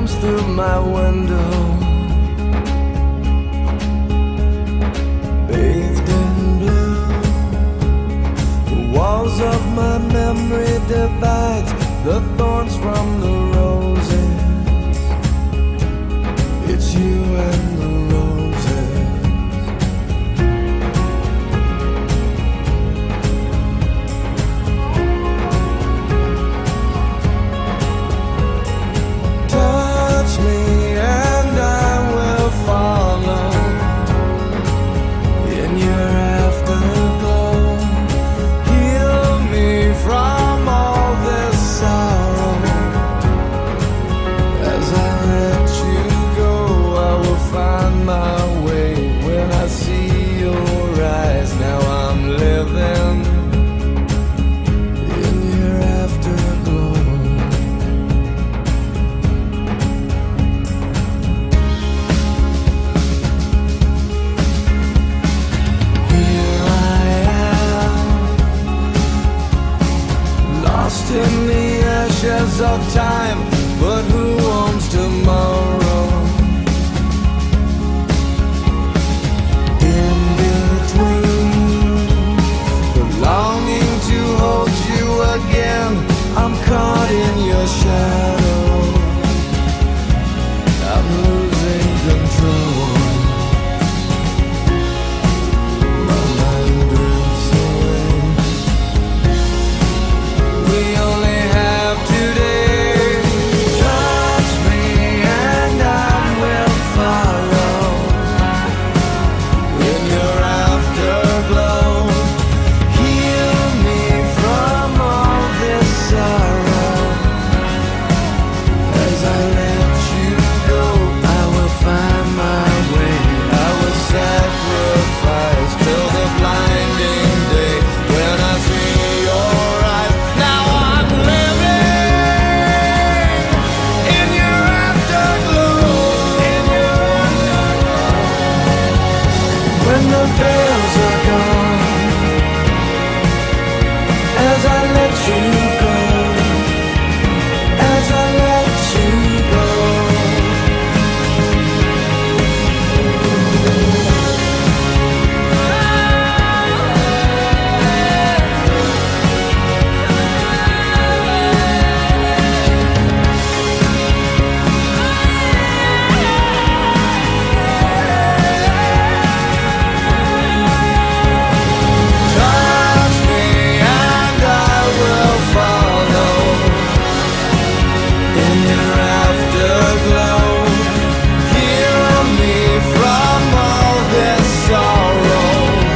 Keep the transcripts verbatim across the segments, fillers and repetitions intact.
comes through my window, bathed in blue. The walls of my memory divides the thorns from the roses. It's you and the roses. Touch me and I will follow in your afterglow. Heal me from all this sorrow. As I let you go, I will find my way. When I see your eyes, now I'm living in your afterglow. Here I am, lost in the ashes of time, but who owns tomorrow? In between the longing to hold you again, I'm caught in your shadow. I'm losing control. My mind drifts away. We only have today. Touch me and I will follow in your afterglow. Heal me from all this sorrow. As I let you go, I will find my way. I will sacrifice till the blinding day. When I see your eyes, now I'm living in your afterglow. In your afterglow. When the veils are gone, as I let you go, as I let you go. Touch me and I will follow in your afterglow. Heal me from all this sorrow.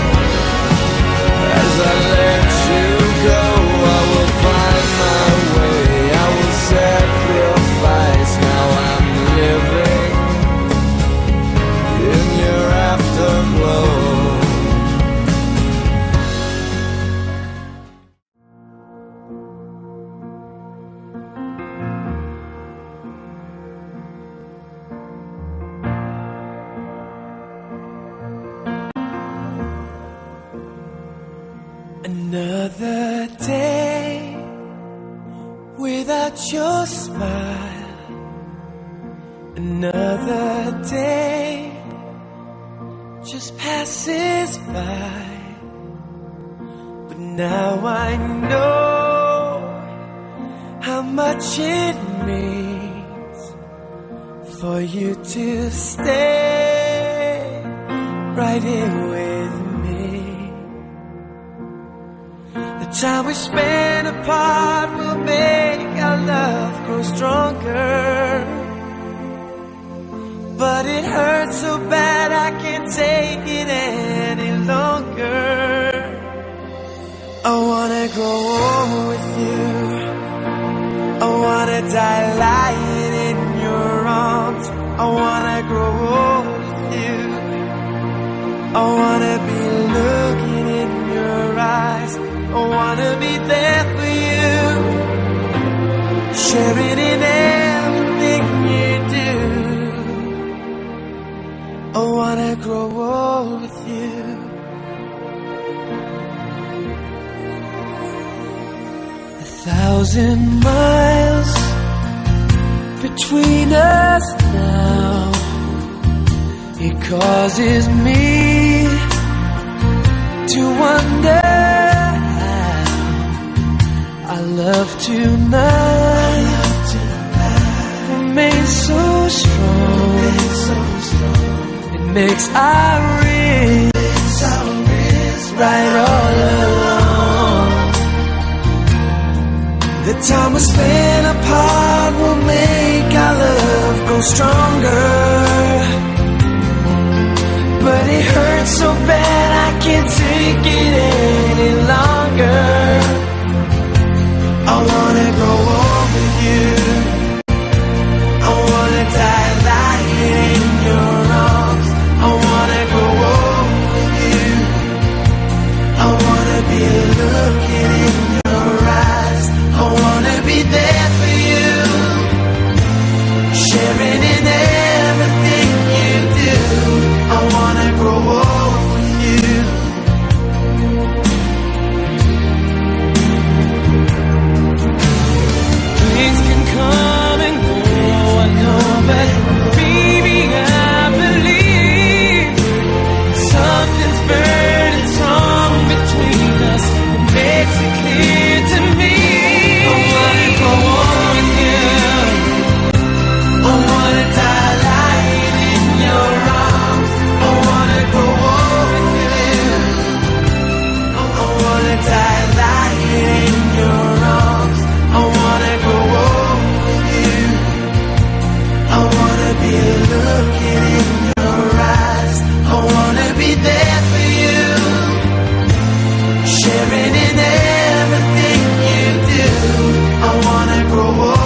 As I let you go, I will find my way. I will sacrifice. Now I'm living in your afterglow. Another day without your smile. Another day just passes by. But now I know how much it means for you to stay right here with me. The time we spend apart will make our love grow stronger. But it hurts so bad I can't take it any longer. I wanna grow old with you. I wanna die lying in your arms. I wanna grow old with you. I wanna be looking in your eyes. I wanna be there for you, sharing in everything you do. I wanna grow old with you. A thousand miles between us now. It causes me to wonder how our love tonight remains so strong. It makes our wrists right all along. The time we spend apart will make our love grow stronger. But it hurts so bad I can't take it any longer. I wanna grow old with you. I wanna die lying in your arms. I wanna grow old with you. I wanna be looking in your eyes. I wanna be there for you, sharing in everything you do. I wanna grow old with you. Things can come and go, I know, but baby, I believe something's burning strong between us. It makes it clear to me. I wanna grow old with you. I wanna die lying in your arms. I wanna grow old with you. I wanna die lying in your arms. I wanna grow old with you. I wanna be looking in your eyes. I wanna be there for you, sharing in everything you do. I wanna grow old.